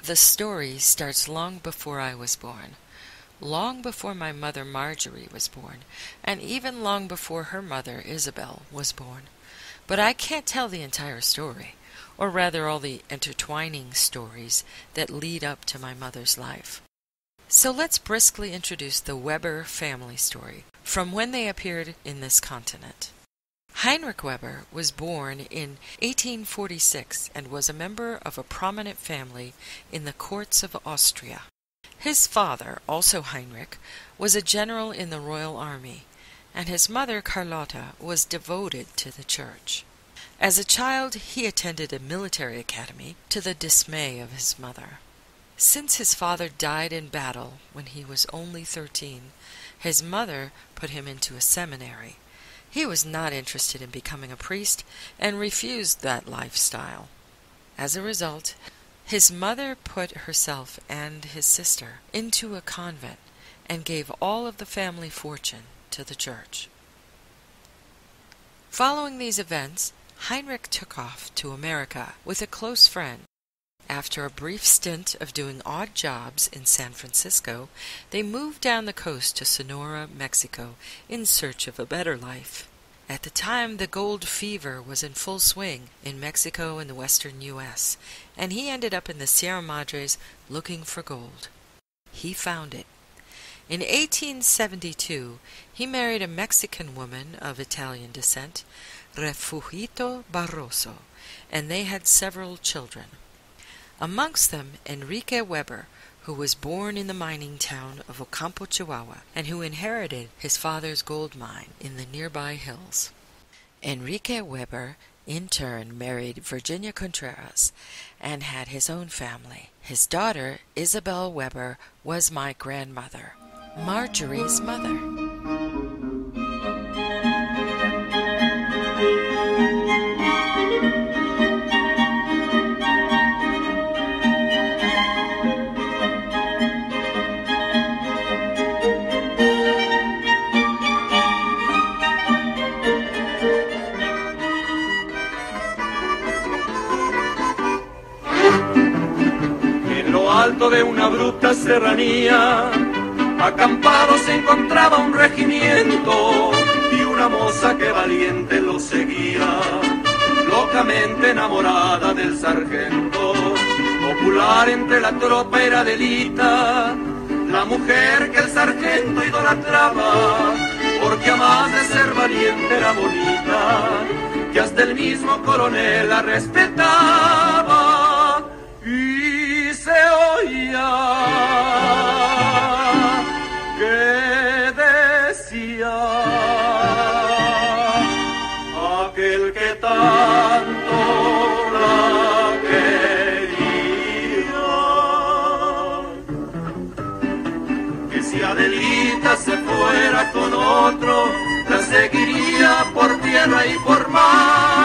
The story starts long before I was born, long before my mother Marjorie was born, and even long before her mother Isabel was born. But I can't tell the entire story, or rather all the intertwining stories that lead up to my mother's life. So let's briskly introduce the Weber family story, from when they appeared in this continent. Heinrich Weber was born in 1846 and was a member of a prominent family in the courts of Austria. His father, also Heinrich, was a general in the Royal Army, and his mother Carlotta was devoted to the church. As a child, he attended a military academy to the dismay of his mother. Since his father died in battle when he was only 13, his mother put him into a seminary. He was not interested in becoming a priest and refused that lifestyle. As a result, his mother put herself and his sister into a convent and gave all of the family fortune to the church. Following these events, Heinrich took off to America with a close friend. After a brief stint of doing odd jobs in San Francisco, they moved down the coast to Sonora, Mexico, in search of a better life. At the time, the gold fever was in full swing in Mexico and the western U.S., and he ended up in the Sierra Madres looking for gold. He found it. In 1872, he married a Mexican woman of Italian descent, Refugio Barroso, and they had several children. Amongst them, Enrique Weber, who was born in the mining town of Ocampo, Chihuahua, and who inherited his father's gold mine in the nearby hills. Enrique Weber, in turn, married Virginia Contreras and had his own family. His daughter, Isabel Weber, was my grandmother, Marjorie's mother. Alto de una abrupta serranía, acampado se encontraba un regimiento y una moza que valiente lo seguía, locamente enamorada del sargento. Popular entre la tropa era Adelita, la mujer que el sargento idolatraba, porque a más de ser valiente era bonita, que hasta el mismo coronel la respetaba. Y se oía que decía aquel que tanto la quería, que si Adelita se fuera con otro, la seguiría por tierra y por mar.